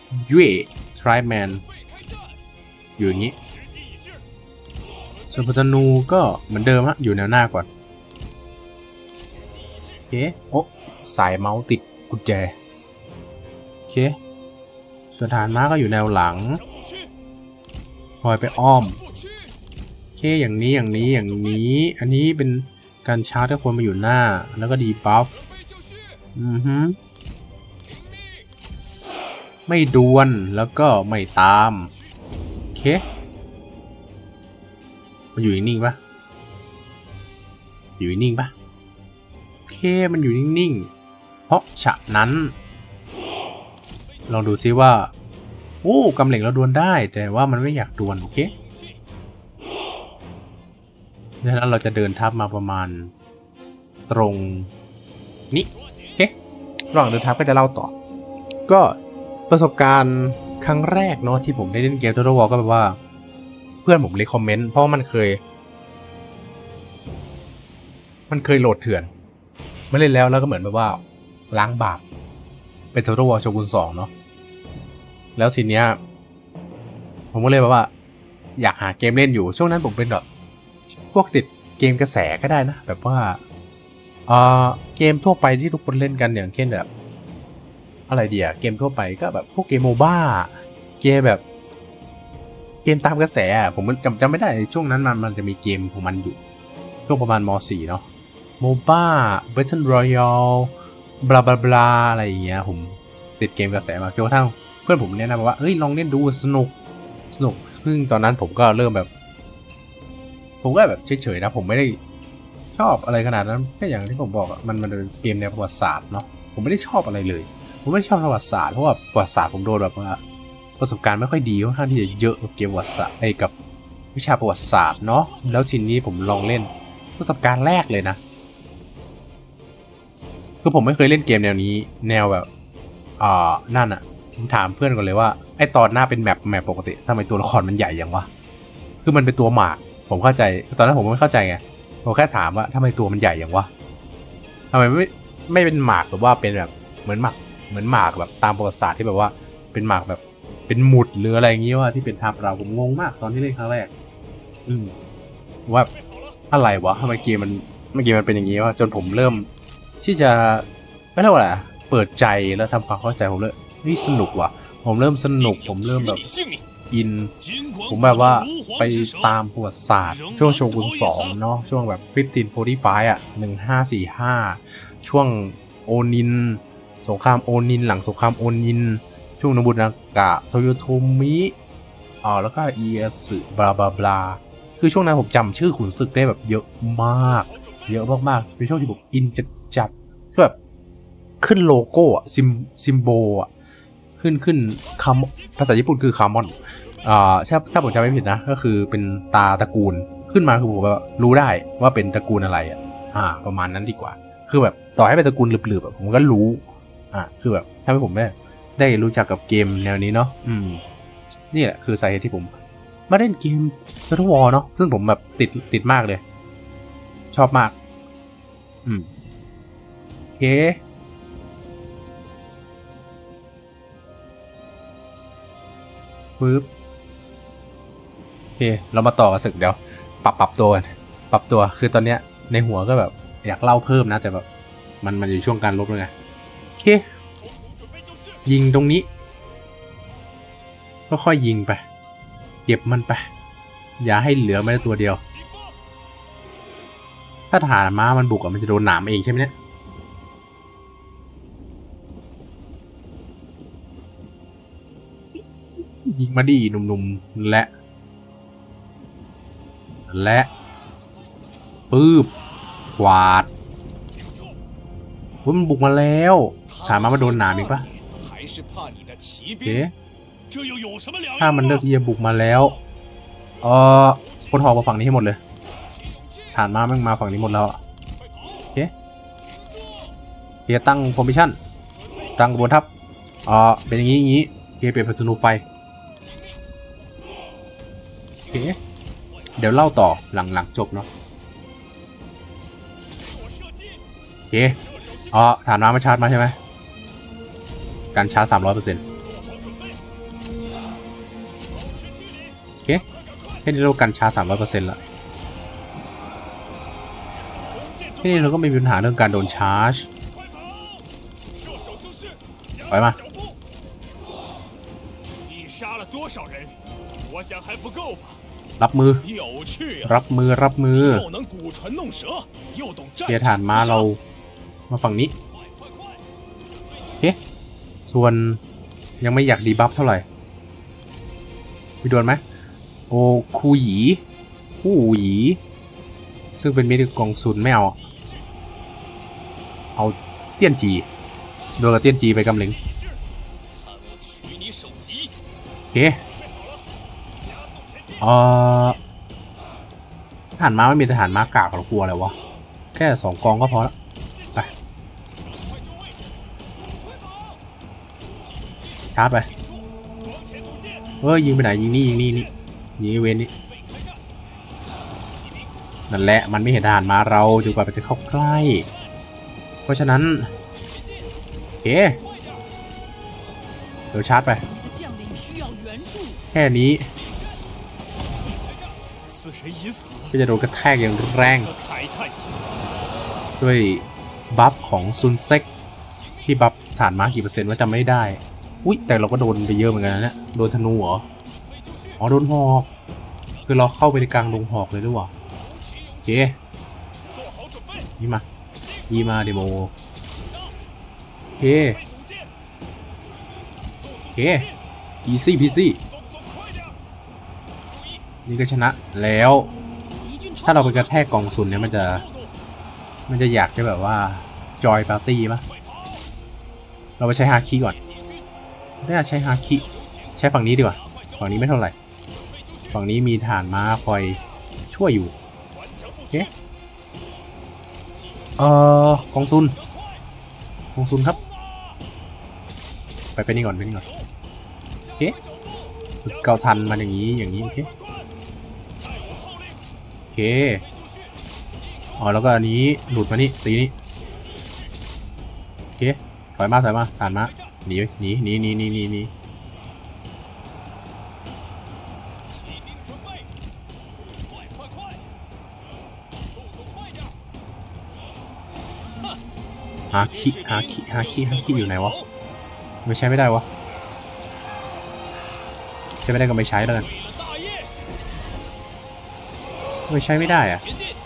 S1: เย่ทรายแมนอยู่อย่างนี้ส่วนธนูก็เหมือนเดิมฮะอยู่แนวหน้าก่อนโอเคโอ้สายเมาส์ติดกุญแจโอเคส่วนฐานม้าก็อยู่แนวหลังคอยไปอ้อมโอเคอย่างนี้อย่างนี้อย่างนี้อันนี้เป็นการชาร์จที่ควรมาอยู่หน้าแล้วก็ดีบัฟอือฮึไม่ดวลแล้วก็ไม่ตามโอเคมันอยู่นิ่งๆปะอยู่นิ่งๆปะโอเคมันอยู่นิ่งๆเพราะฉะนั้นลองดูซิว่าโอ้กำเหล็กเราดวลได้แต่ว่ามันไม่อยากดวลโอเคดังนั้นเราจะเดินทับมาประมาณตรงนี้โอเคระหว่างเดินทับก็จะเล่าต่อก็ประสบการณ์ครั้งแรกเนาะที่ผมได้เล่นเกม Total War ก็แบบว่าเพื่อนผมเลยคอมเมนต์เพราะมันเคยมันเคยโหลดเถื่อนมาเล่นแล้วแล้วก็เหมือนแบบว่าล้างบาปเป็น Total War โชกุนสองเนาะแล้วทีเนี้ยผมก็เลยแบบว่าอยากหาเกมเล่นอยู่ช่วงนั้นผมเป็นแบบพวกติดเกมกระแสก็ได้นะแบบว่าเอ่อเกมทั่วไปที่ทุกคนเล่นกันอย่างเช่นแบบอะไรเดียเกมทั่วไปก็แบบพวกเกมโมบ้าเกมแบบเกมตามกระแสผมจำจำไม่ได้ช่วงนั้นมันมันจะมีเกมของมันอยู่ช่วงประมาณม.สี่ เนาะโมบ้า Battle Royale บลาบลาบลาอะไรอย่างเงี้ยผมติดเกมกระแสมาจนกระทั่งเพื่อนผมแนะนำว่าเฮ้ยลองเล่นดูสนุกสนุกซึ่งตอนนั้นผมก็เริ่มแบบผมก็แบบเฉยๆนะผมไม่ได้ชอบอะไรขนาดนั้นแค่อย่างที่ผมบอกอะมันมันเป็นเกมแนวประวัติศาสตร์เนาะผมไม่ได้ชอบอะไรเลยผมไม่ชอบประวัติศาสตร์เพราะว่าประวัติศาสตร์ผมโดนแบบว่าประสบการณ์ไม่ค่อยดีค่อนข้างที่จะเยอะกับเกมประวัติศาสตร์ไอ้กับวิชาประวัติศาสตร์เนาะแล้วทีนี้ผมลองเล่นประสบการณ์แรกเลยนะคือผมไม่เคยเล่นเกมแนวนี้แนวแบบอ่านั่นอะผมถามเพื่อนก่อนเลยว่าไอ้ตอนหน้าเป็นแมปแมปปกติทำไมตัวละครมันใหญ่อย่างวะคือมันเป็นตัวหมากผมเข้าใจตอนนั้นผมไม่เข้าใจไงผมแค่ถามว่าทำไมตัวมันใหญ่อย่างวะทำไมไม่ไม่เป็นหมากแบบว่าเป็นแบบเหมือนหมากเหมือนหมากแบบตามประวัติศาสตร์ที่แบบว่าเป็นหมากแบบเป็นหมุดหรืออะไรอย่างงี้ว่าที่เป็นทาบเราผมงงมากตอนที่เล่นครั้งแรกอืมว่าอะไรวะทำไมเกมมันเมื่อกี้มันเป็นอย่างงี้วะจนผมเริ่มที่จะไม่เท่าไหร่เปิดใจแล้วทำความเข้าใจผมเลยนี่สนุกว่ะผมเริ่มสนุกผมเริ่มแบบอินผมแบบว่าไปตามประวัติศาสตร์ช่วงโชกุนสองเนาะช่วงแบบสิบห้า สี่สิบห้าอ่ะหนึ่งห้าสี่ห้าช่วงโอนินสงครามโอนินหลังสงครามโอนินช่วงนบุนากะโตโยโทมิอ่าแล้วก็เอียสึบลาบลาบลาคือช่วงนั้นผมจำชื่อขุนศึกได้แบบเยอะมากเยอะมากๆเป็นช่วงที่ผมอินจัดจัดที่แบบขึ้นโลโก้อะซิมซิมโบอะขึ้นขึ้นคำภาษาญี่ปุ่นคือคามอนอ่าถ้าถ้าผมจำไม่ผิดนะก็คือเป็นตาตระกูลขึ้นมาคือผมแบบรู้ได้ว่าเป็นตระกูลอะไรอ่ะอ่าประมาณนั้นดีกว่าคือแบบต่อให้เป็นตระกูลหลืบๆแบบผมก็รู้อ่าคือแบบถ้าให้ผมได้ได้รู้จักกับเกมแนวนี้เนาะอืมนี่แหละคือสาเหตุที่ผมมาเล่นเกม Total War เนาะซึ่งผมแบบติดติดมากเลยชอบมากอืมโอเคปึ๊บโอเคเรามาต่อกันสึกเดี๋ยวปรับปรับตัวกันปรับตัวคือตอนเนี้ยในหัวก็แบบอยากเล่าเพิ่มนะแต่แบบมันมันอยู่ช่วงการลบเลยไงโอเคยิงตรงนี้ก็ค่อยยิงไปเก็บมันไปอย่าให้เหลือแม้แต่ตัวเดียวถ้าทหารม้ามันบุกอะมันจะโดนหนามเองใช่ไหมเนี่ยยิงมาดีหนุ่มๆและและปื๊บกวาดมันบุกมาแล้วถามมามาโดนหนามอีกปะโอเคถ้ามันเลือกที่จะบุกมาแล้วเออคนหอกมาฝั่งนี้ให้หมดเลยฐานม้ามันมาฝั่งนี้หมดแล้วโอเคเกียร์ตั้งฟอร์มิชั่นตั้งกระบวนทัพเออเป็นอย่างนี้อย่างนี้เกียร์เปลี่ยนเป็นธนูไปโอเคเดี๋ยวเล่าต่อหลังหลังจบเนาะโอเคอ๋อฐานม้ามาชาร์จมาใช่ไหมการชาร์จ สามร้อยเปอร์เซ็นต์ โอแค่นี้เรากันชา สามร้อยเปอร์เซ็นต์ ละแค่นี้เราก็ไม่มีปัญหาเรื่องการโดนชาร์จไปมารับมือรับมือรับมือเกียร์ฐานม้าเรามาฝั่งนี้โอเคส่วนยังไม่อยากดีบัฟเท่าไหร่มีโดนไหมโอ้คูหยีคูหยีซึ่งเป็นมิตรกองซุนไม่เอาเอาเตี้ยนจีโดนกับเตี้ยนจีไปกำเล็งโอเคเอ่อทหารม้าไม่มีทหารม้ากากเรากลัวอะไรวะแค่สองกองก็พอแล้วไปชาร์จไปเฮ้ยยิงไปไหนยิงนี่ยิงนี่นี่ยิงเวนนี่นั่นแหละมันไม่เห็นทหารม้าเราจนกว่ามันจะเข้าใกล้เพราะฉะนั้นโอเคเดี๋ยวชาร์จไปแค่นี้ก็จะโดนกระแทกอย่างแรงด้วยบัฟของซุนเซ็กที่บัฟฐานม้ากี่เปอร์เซ็นต์ว่าจำไม่ได้อุ้ยแต่เราก็โดนไปเยอะเหมือนกันนะเนี่ยโดนธนูเหรออ๋อโดนหอกคือเราเข้าไปในกลางดงหอกเลยด้วยวะโอเคนี่มานี่มาเดโมโอเคโอเคอีซี่พีซี่นี่ก็ชนะแล้วถ้าเราไปกระแทกกองซุนเนี่ยมันจะมันจะอยากจะแบบว่าจอยปาร์ตี้ปะเราไปใช้ฮาคิก่อนไม่อยากใช้ฮาคิใช้ฝั่งนี้ดีกว่าฝั่งนี้ไม่เท่าไหร่ฝั่งนี้มีฐานม้าคอยช่วยอยู่โอเคเอ่อกองซุนกองซุนครับไปไปนี่ก่อนไปนี่ก่อนโอเคเกาทันมาอย่างนี้อย่างนี้โอเคโอเคอ๋อแล้วก็อันนี้หลุดมานี่ตีนี่โอเคถอยมาถอยมาฐานม้าหนีหนีหนีหนีหนีหนีหนีฮาคิฮาคิฮาคิฮาคิอยู่ไหนวะไม่ใช้ไม่ได้วะใช้ไม่ได้ก็ไม่ใช้แล้วกันไม่ใช้ไม่ได้อะ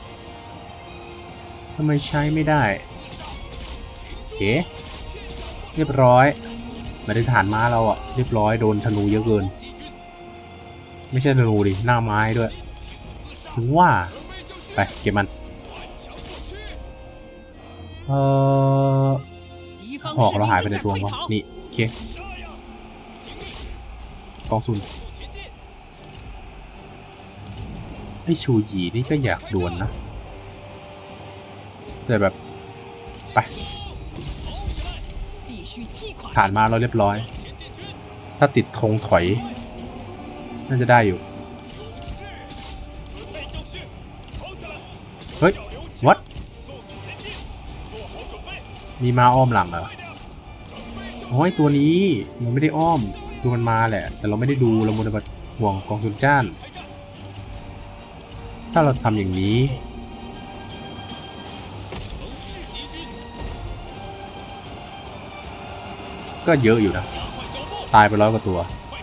S1: ทำไมใช้ไม่ได้โอเคเรียบร้อยมาได้ฐานม้าเราอะเรียบร้อยโดนธนูเยอะเกินไม่ใช่ธนูดิหน้าไม้ด้วยถึงว่าไปเก็บมันเออหอกเราหายไปในตัววะนี่โอเคกองซุนไอชูหยีนี่ก็อยากดวลนะแต่แบบไปฐานมาเราเรียบร้อยถ้าติดธงถอยน่าจะได้อยู่เฮ้ยวัดมีมาอ้อมหลังเหรอโอ้ยตัวนี้มันไม่ได้อ้อมดูมันมาแหละแต่เราไม่ได้ดูเราโมเดลห่วงกองซุนจ้านถ้าเราทำอย่างนี้ก็เยอะอยู่นะตายไปร้อยกว่าตัว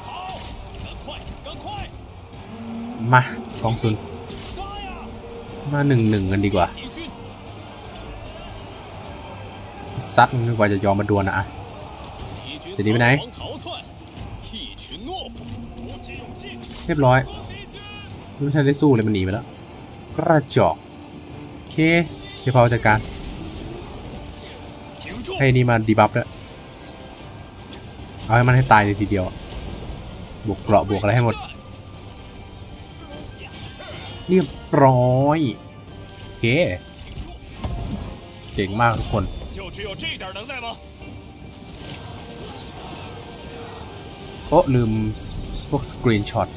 S1: มากองซุนมาหนึ่งหนึ่งกันดีกว่าซัดนึกว่าจะยอมมาดวลนะอ่ะจะหนีไปไหนเรียบร้อยไม่ใช่ได้สู้เลยมันหนีไปแล้วกระจอกโอเคเดี๋ยวพอจัดการให้นี่มาดีบัฟแล้วเอาให้มันให้ตายในทีเดียวบวกเกราะบวกอะไรให้หมดเรียบร้อยโอเคเก่งมากทุกคนโอ้ลืมพวกสกรีนช็อต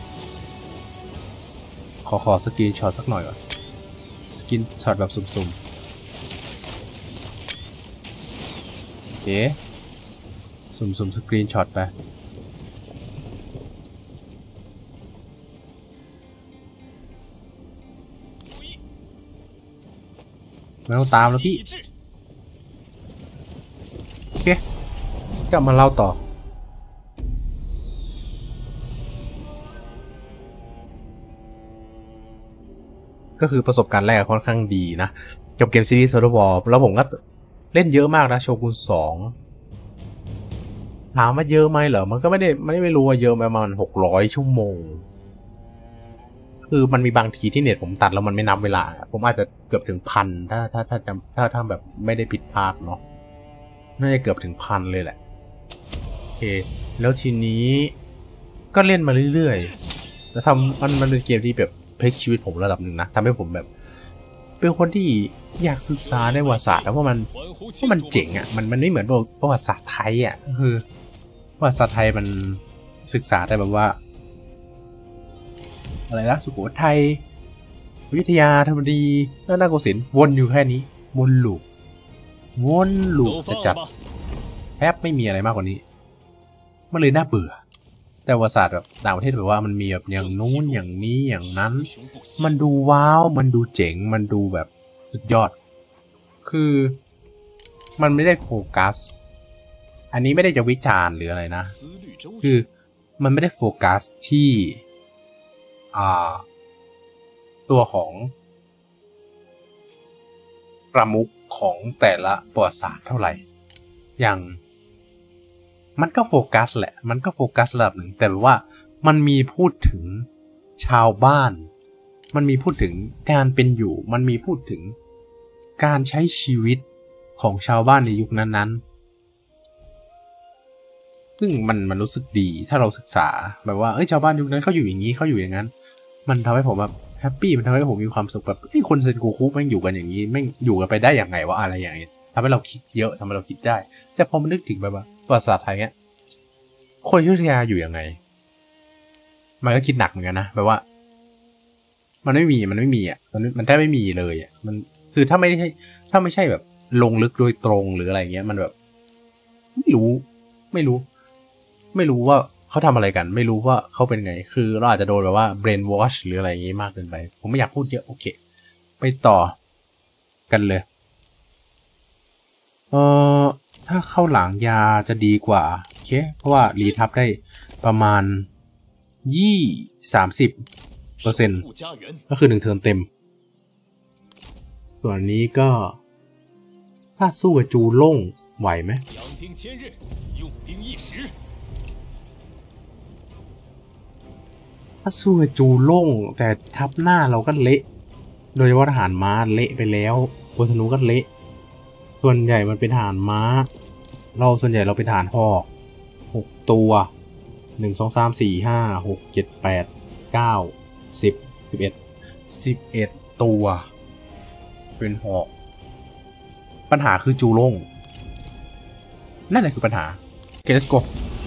S1: ขอขอสกรีนช็อตสักหน่อยก่อนสกรีนช็อตแบบสุ่มๆโอเคสุ่มๆสกรีนช็อตไปไม่ต้องตามแล้วพี่โอเคกลับมาเล่าต่อก็คือประสบการณ์แรกค่อนข้างดีนะกับเกมซีรีส์ Total War แล้วผมก็เล่นเยอะมากนะโชกุนสองถามว่าเยอะไหมเหรอมันก็ไม่ได้ไม่ไม่รู้ว่าเยอะประมาณหกร้อยชั่วโมงคือมันมีบางทีที่เน็ตผมตัดแล้วมันไม่นับเวลาผมอาจจะเกือบถึงพันถ้าถ้าถ้าจำถ้าถ้าแบบไม่ได้ผิดพลาดเนาะน่าจะเกือบถึงพันเลยแหละโอเคแล้วทีนี้ก็เล่นมาเรื่อยๆแล้วทำมันมันเป็นเกมที่แบบพลิกชีวิตผมระดับหนึ่งนะทำให้ผมแบบเป็นคนที่อยากศึกษาในประวัติศาสตร์แล้วเพราะมันเพราะมันเจ๋งอ่ะมันมันไม่เหมือนประวัติศาสตร์ไทยอ่ะคือประวัติศาสตร์ไทยมันศึกษาได้แบบว่าอะไรนะสุโขทัยอยุธยาธนบุรีแล้วนาโกสินทร์วนอยู่แค่นี้วนลูปวนลูปจะจัดแทบไม่มีอะไรมากกว่านี้มันเลยน่าเบื่อแต่ประวัติศาสตร์แบบต่างประเทศแบบว่ามันมีแบบอย่างนู้นอย่างนี้อย่างนั้นมันดูว้าวมันดูเจ๋งมันดูแบบสุดยอดคือมันไม่ได้โฟกัสอันนี้ไม่ได้จะวิจารณ์หรืออะไรนะคือมันไม่ได้โฟกัสที่อ่าตัวของประมุขของแต่ละประวัติศาสตร์เท่าไหร่อย่างมันก็โฟกัสแหละมันก็โฟกัสระดับหนึ่งแต่ว่ามันมีพูดถึงชาวบ้านมันมีพูดถึงการเป็นอยู่มันมีพูดถึงการใช้ชีวิตของชาวบ้านในยุคนั้นๆซึ่งมันมันรู้สึกดีถ้าเราศึกษาแบบว่าเอ้ยชาวบ้านยุคนั้นเขาอยู่อย่างนี้เขาอยู่อย่างนั้นมันทำให้ผมแบบแฮปปี้มันทำให้ผมมีความสุขแบบไอ้คนเซนโกคุแม่งอยู่กันอย่างนี้แม่งอยู่กันไปได้อย่างไงวะอะไรอย่างนี้ทำให้เราคิดเยอะทำให้เราคิดได้แต่พอมานึกถึงแบบว่าประวัติศาสตร์ไทยเนี้ยคนอยุธยาอยู่ยังไงมันก็คิดหนักเหมือนกันนะแบบว่ามันไม่มีมันไม่มีอ่ะมันมันแทบไม่มีเลยอ่ะมันคือถ้าไม่ใช่ถ้าไม่ใช่แบบลงลึกโดยตรงหรืออะไรเงี้ยมันแบบไม่รู้ไม่รู้ไม่รู้ว่าเขาทำอะไรกันไม่รู้ว่าเขาเป็นไงคือเราอาจจะโดนแบบว่า brain wash หรืออะไรอย่างงี้มากเกินไปผมไม่อยากพูดเยอะโอเคไปต่อกันเลยเออถ้าเข้าหลังยาจะดีกว่าโอเคเพราะว่ารีทับได้ประมาณยี่สามสิบเปอร์เซ็นต์ก็คือหนึ่งเทอมเต็มส่วนนี้ก็ถ้าสู้กับจูล่งไหวไหมถ้าสู้กับจูล่งแต่ทับหน้าเราก็เละโดยเฉพาะทหารม้าเละไปแล้วบนธนูก็เละส่วนใหญ่มันเป็นทหารม้าเราส่วนใหญ่เราเป็นทหารหอกหกตัวหนึ่ง สอง สาม สี่ ห้า หก เจ็ด แปด เก้า สิบ สิบเอ็ด สิบเอ็ดตัวเป็นหอกปัญหาคือจูล่งนั่นแหละคือปัญหาโอเค let's go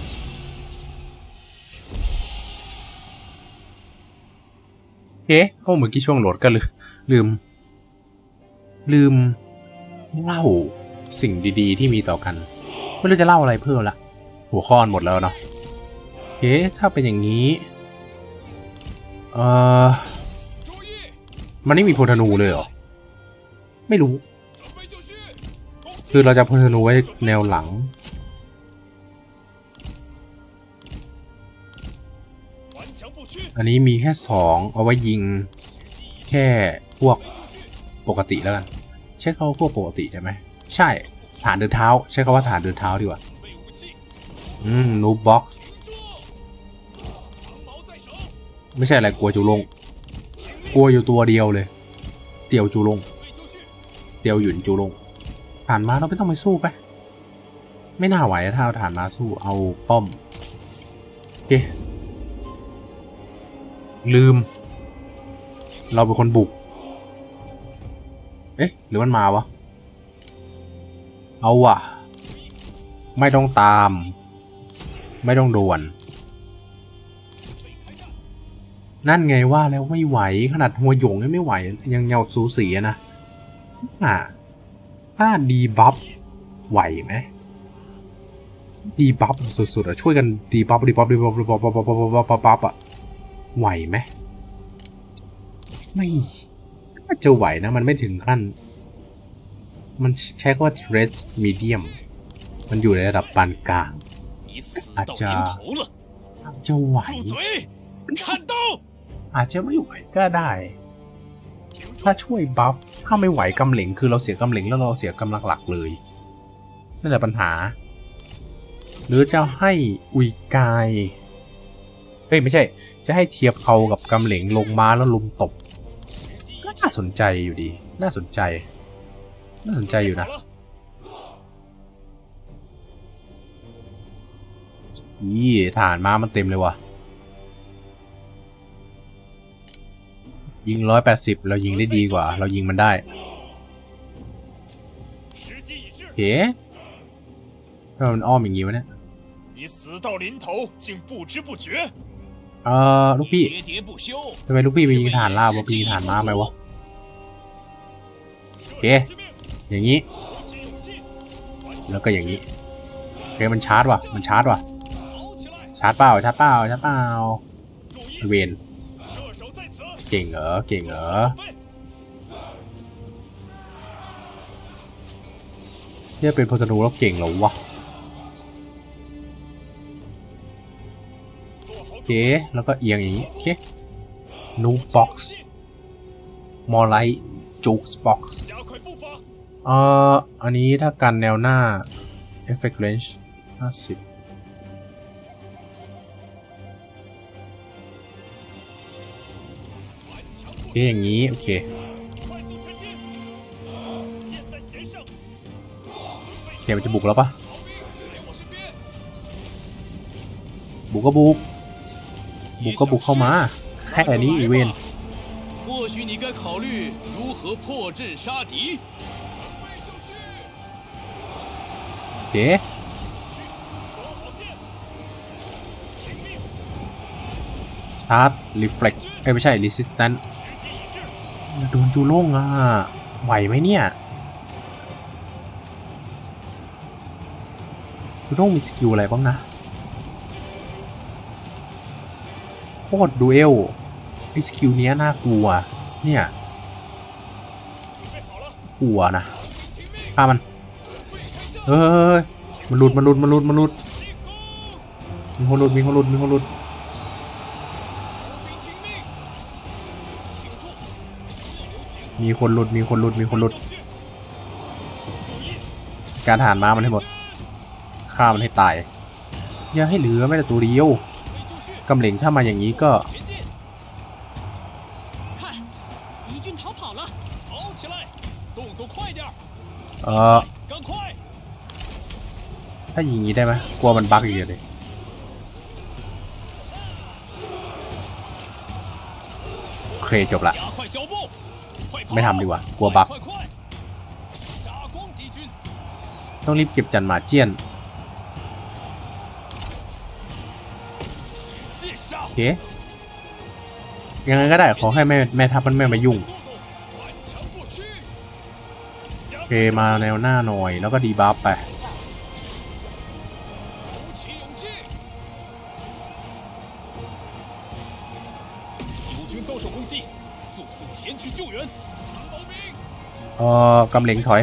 S1: เอ๊ะโอ้เมื่อกี้ช่วงโหลดก็ลืมลืมลืมเล่าสิ่งดีๆที่มีต่อกันไม่รู้จะเล่าอะไรเพิ่มละหัวข้อหมดแล้วเนาะโอเคถ้าเป็นอย่างนี้เออมันไม่มีโพธนูเลยเหรอไม่รู้คือเราจะโพธนูไว้แนวหลังอันนี้มีแค่สองเอาไว้ยิงแค่พวกปกติแล้วกันใช้คำว่าพวกปกติได้ไหมใช่ฐานเดินเท้าใช้คำว่าฐานเดินเท้าดีกว่าอืมนูบ็อกซ์ไม่ใช่อะไรกลัวจูลงกลัวอยู่ตัวเดียวเลยเตียวจูลงเตียวหยุนจูลงฐานม้าเราไม่ต้องไปสู้ไปไม่น่าไหวถ้าเอาฐานม้าสู้เอาป้อมโอเคลืมเราเป็นคนบุกเอ๊ะหรือมันมาวะเอาวะไม่ต้องตามไม่ต้องด่วนนั่นไงว่าแล้วไม่ไหวขนาดหัวหยงยังไม่ไหวยังเงาสูสีนะอ่าถ้าดีบัฟไหวไหมดีบัฟสุดๆอ่ะช่วยกันดีบัฟดีบัฟดีบัฟดีบัฟบัฟบัฟบัฟบัฟอ่ะไหวไหมไม่น่าจะไหวนะมันไม่ถึงขั้นมันใช้คำว่า threat medium มันอยู่ในระดับปานกลางอาจจะอาจจะไหวอาจจะไม่ไหวก็ได้ถ้าช่วยบัฟถ้าไม่ไหวกำเหลงคือเราเสียกำเหลงแล้วเราเสียกำลังหลักเลยนั่นแหละปัญหาหรือจะให้อุยกายเฮ้ยไม่ใช่จะให้เทียบเขากับกำเหลงลงม้าแล้วลุมตบก็น่าสนใจอยู่ดีน่าสนใจน่าสนใจอยู่นะนี่ฐานม้ามันเต็มเลยว่ะยิงร้อยแปดสิบเรายิงได้ดีกว่าเรายิงมันได้เฮ้ทำไมมันอ้อมอย่างงี้วะเนี่ยเออลูกพี่ทำไมลูกพี่ไปยิงฐานล่าวะไปยิงฐานม้าไหมวะโอเคอย่างนี้แล้วก็อย่างนี้โอเคมันชาร์จว่ะมันชาร์จว่ะชาร์จเปล่าชาร์จเปล่าชาร์จเปล่าเวนเก่งเหรอเก่งเหรอเนี่ยเป็นพลธนูแล้วเก่งเหรอวะโอเคแล้วก็เอียงอย่างนี้โอเคนูบ็อกซ์มอลไลท์จูกส์บ็อกซ์เอ่ออันนี้ถ้ากันแนวหน้า Effect Range ห้าสิบโอเคอย่างนี้โอเคเดี๋ยวมันจะบุกแล้วปะบุกก็บุกบุกก็บุกเข้ามาแค่นี้อีเวน
S3: 或许你该考虑如何破阵杀敌。
S1: โอเคชาร์จรีเฟล็กเอ้ยไม่ใช่รีสิสแตนต์โดนจูโล่งอ่ะไหวไหมเนี่ยจูโล่งมีสกิลอะไรบ้างนะโคตรดูเอลไอสกิลเนี้ยน่ากลัวเนี่ยกลัวนะฆ่ามันเฮ้ยมันหลุดมันหลุดมันหลุดมันหลุดมีคนหลุดมีคนหลุดมีคนหลุดมีคนหลุดมีคนหลุดมีคนหลุดการทหารม้ามันให้หมดฆ่ามันให้ตายอย่าให้เหลือไม่แต่ตัวเดียวกำเหลงถ้ามาอย่างนี้ก็เออถ้ายิงงี้ได้ไหมกลัวมันบั๊กอีกเลยโอเคจบละไม่ทำดีกว่ากลัวบั๊กต้องรีบเก็บจันหมาเจี้ยนโอเคยังไงก็ได้ขอให้แม่แม่ทัพมันไม่มายุ่งโอเคมาแนวหน้าหน่อยแล้วก็ดีบัฟไปเออกำเหลงถอย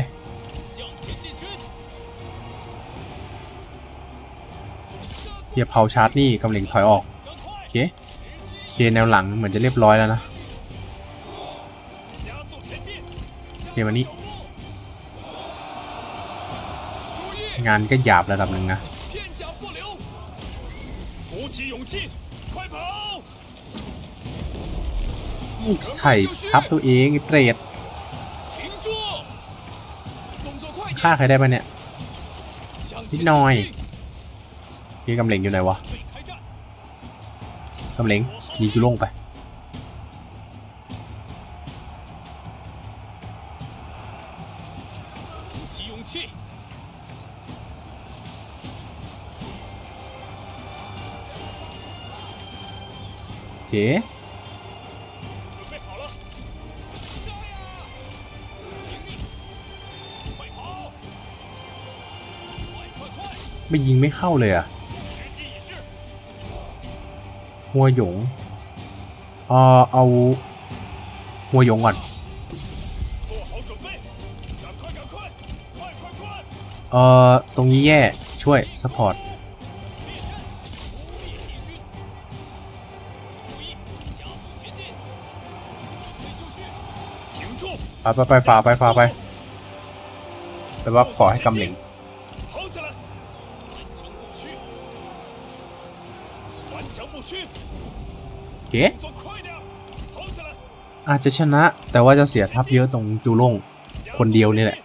S1: เหยียบเผาชาร์จนี่กำเหลงถอยออกโอเคโอเคแนวหลังเหมือนจะเรียบร้อยแล้วนะโอเควันนี้งานก็หยาบระดับหนึ่งนะไถ่ทับตัวเองเปรตฆ่าใครได้ปะเนี่ยนิดหน่อยพี่กำเหลงอยู่ไหนวะกำเหลงยิงจุลงไปโอเคไม่ยิงไม่เข้าเลยอ่ะหัวหยงเออเอาหัวหยงก่อนโอเอ่อตรงนี้แย่ช่วยซัพพอร์ตไปไปไปฝ่าไปฝ่าไปไปว่าขอให้กำเหลงโอเคอาจจะชนะแต่ว่าจะเสียทัพเยอะตรงจูล่งคนเดียวนี่แหละ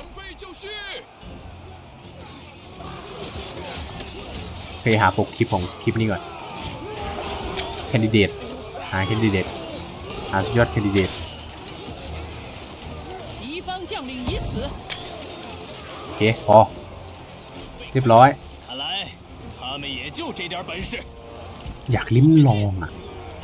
S1: เคยหาปกคลิปของคลิปนี้ก่อนแคนดิเดตหาแคนดิเดตหาสุดยอดแคนดิเดตโอเคพอเรียบร้อยอยากลิ้มลองอ่ะ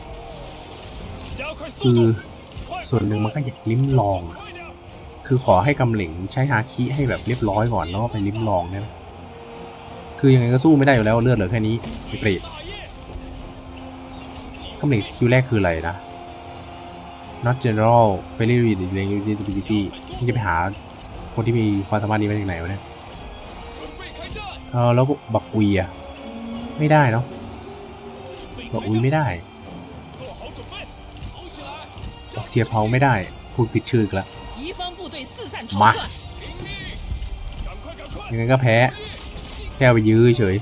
S1: คือส่วนหนึ่งมันก็อยากลิ้มลองคือขอให้กำเหลงใช้ฮาคิให้แบบเรียบร้อยก่อนแล้วก็ไปลิ้มลองนะคือยังไงก็สู้ไม่ได้อยู่แล้วเลือดเหลือแค่นี้ไอ้เปรตกำเหลงสกิลแรกคืออะไรนะ not general fairly readability ที่จะไปหาคนที่มีความสามารถนี้มาจากไหนวะเนี่ยเออแล้วบักอุยอะไม่ได้เนาะบักอุยไม่ได้บักเทียเพาไม่ได้พูดผิดชื่ออีกแล้วมายังไงก็แพ้แค่ไปยื้อเฉย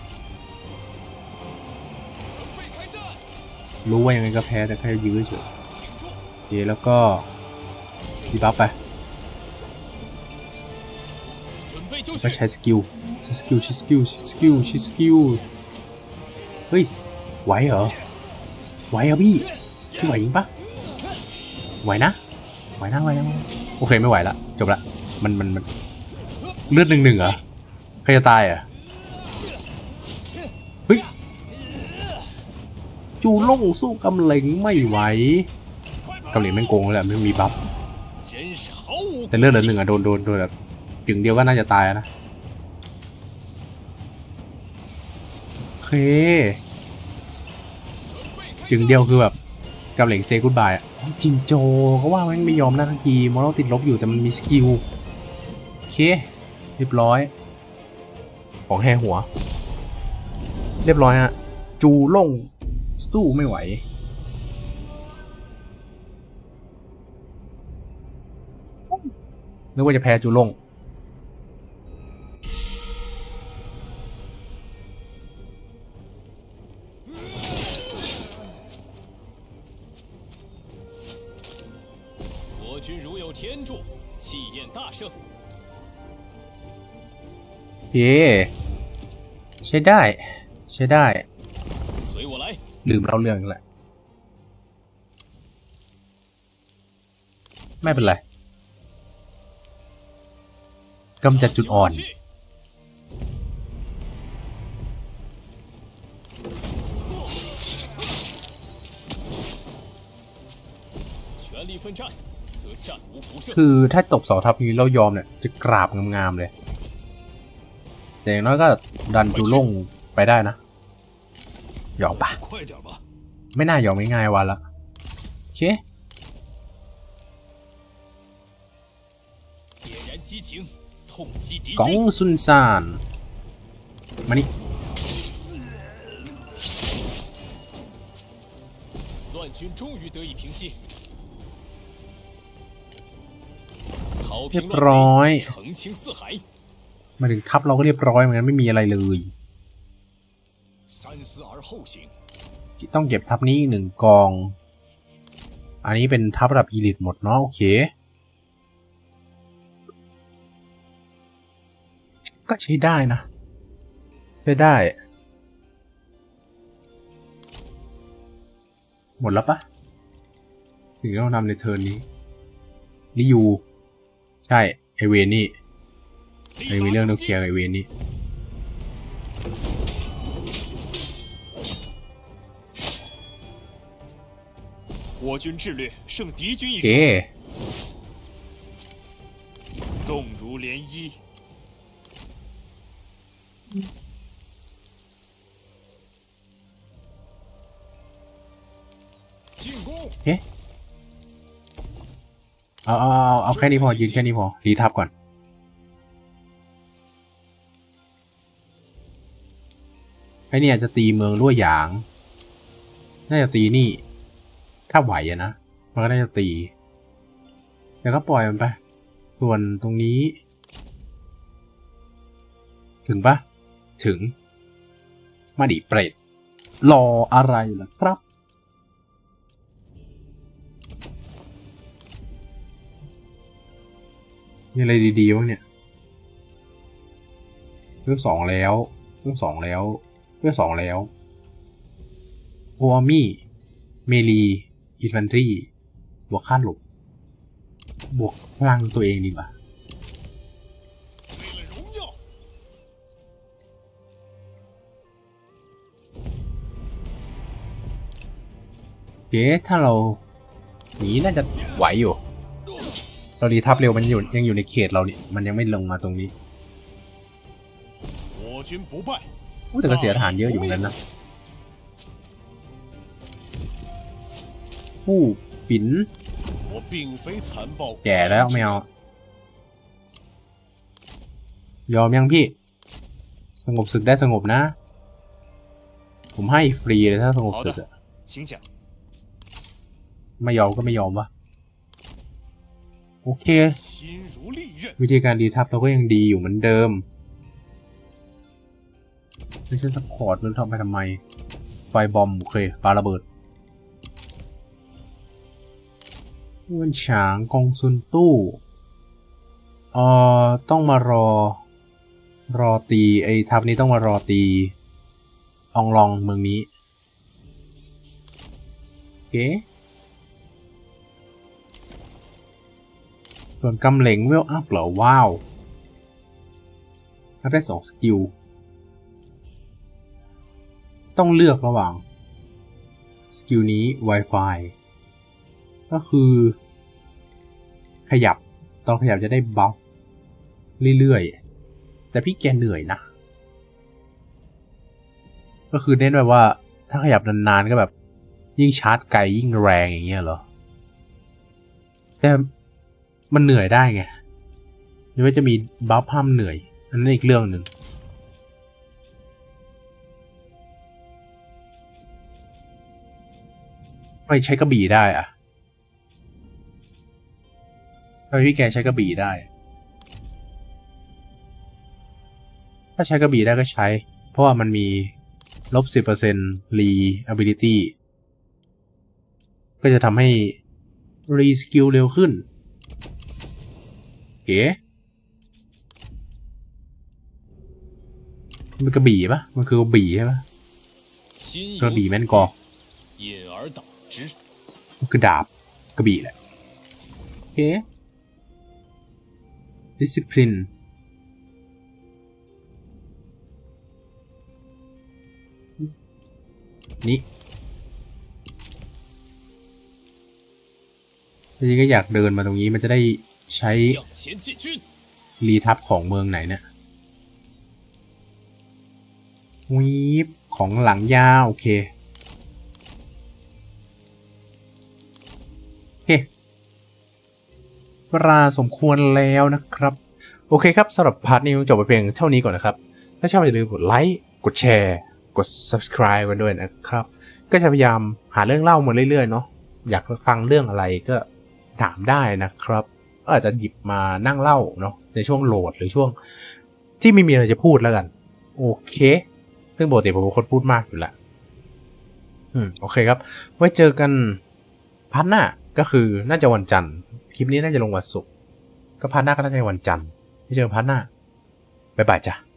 S1: รู้ว่ายังไงก็แพ้แต่แค่ยื้อเฉยโอเคแล้วก็ดีบัฟไปก็ใช้สกิลใช้สกิลใช้สกิลใช้สกิลใช้สกิลเฮ้ยไหวเหรอไหวเหรอพี่พี่ไหวจริงปะไหวนะไหวนะไหวนะโอเคไม่ไหวละจบละมันมันมันเลือดหนึ่งหนึ่งเหรอใครจะตายอ่ะเฮ้ยจูล่งสู้กำเหลงไม่ไหวกำเหลงแม่งโกงเลยแหละไม่มีบัฟแต่เลือดเหลือหนึ่งอ่ะโดนโดนโดนแบบจึงเดียวก็น่าจะตายนะโอเคจึงเดียวคือแบบกำเหลงเซกุดบายอ่ะจินโจเขาว่ามันไม่ยอมนะทันทีมอลติดลบอยู่แต่มันมีสกิลโอเคเรียบร้อยของแห่หัวเรียบร้อยฮะจูล่งสู้ไม่ไหวนึกว่าจะแพ้จูล่งเย้ใช้ได้ใช้ได้ลืมเล่าเรื่องอีกแหละไม่เป็นไรกำจัดจุดอ่อนคือถ้าตกเสาทับนี้เรายอมเนี่ยจะกราบงามๆเลยแต่อย่างน้อยก็ดันจูล่งไปได้นะยอมปะไม่น่ายอมง่ายๆวันละโอเคกองซุนซานมานี่เรียบร้อยมาถึงทัพเราก็เรียบร้อยเหมือนกันไม่มีอะไรเลยต้องเก็บทัพนี้หนึ่งกองอันนี้เป็นทัพระดับอีลิทหมดเนาะโอเคก็ใช้ได้นะใช้ได้หมดแล้วปะถึงต้องทำในเทิร์นนี้ลิยูใช่ไอเวนนี่ไอมีเรื่องต้องเคลียร์ไอเวนนี่
S3: 我军智略胜敌军一手，动如涟漪。进攻！
S1: เอ๊ะเอาเอาเอาเอาแค่นี้พอยืนแค่นี้พอรีทับก่อนไอเนี่ยจะตีเมืองรั่วหยางน่าจะตีนี่ถ้าไหวอะนะมันก็น่าจะตีเดี๋ยวก็ปล่อยมันไปส่วนตรงนี้ถึงปะถึงมาดิเปรตรออะไรล่ะครับมีอะไรดีๆบ้างเนี่ยเรื่องสองแล้วเรื่องสองแล้วเรื่องสองแล้วโออามี่เมลีอินฟันทรีบวกค่าหลบบวกพลังตัวเองดีกว่าเอ๊ะถ้าเราหนีน่าจะไหวอยู่เราดีทับเร็วมันอยู่ยังอยู่ในเขตเรานี่มันยังไม่ลงมาตรงนี้โอ้แต่ก็เสียทหารเยอะอยู่เหมือนกันนะผู้ปิ่นแก่แล้วไม่เอายอมยังพี่สงบศึกได้สงบนะผมให้ฟรีเลยถ้าสงบศึกอะไม่ยอมก็ไม่ยอมวะโอเควิธีการดีทับเราก็ยังดีอยู่เหมือนเดิมไม่ใช่สปอร์ตมันทำไปทำไมไฟบอมโอเคปาระเบิดวันฉางกองซุนตู้เอ่อต้องมารอรอตีไอ้ทัพนี้ต้องมารอตีอองลองเมืองนี้โอเคส่วนกำเหลงเวลอัพเหรอว้าวได้สองสกิลต้องเลือกระหว่างสกิลนี้ Wi-Fi ก็คือขยับตอนขยับจะได้บัฟเรื่อยๆแต่พี่แกเหนื่อยนะก็คือเน้นแบบว่าถ้าขยับนานๆก็แบบยิ่งชาร์จไกลยิ่งแรงอย่างเงี้ยเหรอแต่มันเหนื่อยได้ไงไม่ว่าจะมีบัฟห้ามเหนื่อยอันนั้นอีกเรื่องหนึ่งไม่ใช้กระบี่ได้อะทำไมพี่แกใช้กระบี่ได้ถ้าใช้กระบี่ได้ก็ใช้เพราะว่ามันมีลบสิบเปอร์เซ็นต์รีอะบิลิตี้ก็จะทำให้รีสกิลเร็วขึ้นเก๋มันกระบี่ปะมันคือกระบี่ใช่ปะกระบี่แม่นกอมันคือดาบกระบี่แหละเก๋ discipline นี่จริงๆก็อยากเดินมาตรงนี้มันจะได้ใช้รีทับของเมืองไหนเนี่ยวีบของหลังยาวโอเคโอเคเวลาสมควรแล้วนะครับโอเคครับสำหรับพาร์ทนี้จบไปเพียงเท่านี้ก่อนนะครับถ้าชอบอย่าลืมกดไลค์กดแชร์กด subscribe กันด้วยนะครับก็จะพยายามหาเรื่องเล่ามาเรื่อยๆเนาะอยากฟังเรื่องอะไรก็ถามได้นะครับอาจจะหยิบมานั่งเล่าเนาะในช่วงโหลดหรือช่วงที่ไม่มีอะไรจะพูดแล้วกันโอเคซึ่งปกติผมเป็นคนพูดมากอยู่แล้วอืมโอเคครับไว้เจอกันพาร์ทหน้าก็คือน่าจะวันจันทร์คลิปนี้น่าจะลงวันศุกร์ก็พาร์ทหน้าก็น่าจะวันจันทร์ไว้เจอพาร์ทหน้าบ๊ายบายจ้ะ